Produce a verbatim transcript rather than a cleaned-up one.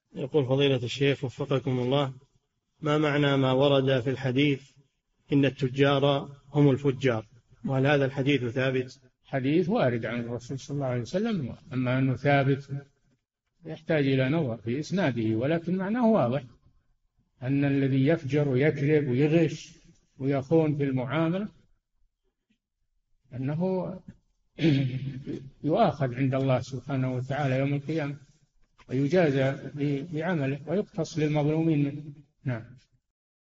يقول فضيلة الشيخ وفقكم الله: ما معنى ما ورد في الحديث إن التجار هم الفجار؟ وهل هذا الحديث ثابت؟ حديث وارد عن الرسول صلى الله عليه وسلم، أما أنه ثابت يحتاج إلى نظر في إسناده، ولكن معناه واضح، أن الذي يفجر ويكذب ويغش ويخون في المعاملة أنه يؤاخذ عند الله سبحانه وتعالى يوم القيامة ويجازى بعمله ويقتص للمظلومين منه. نعم.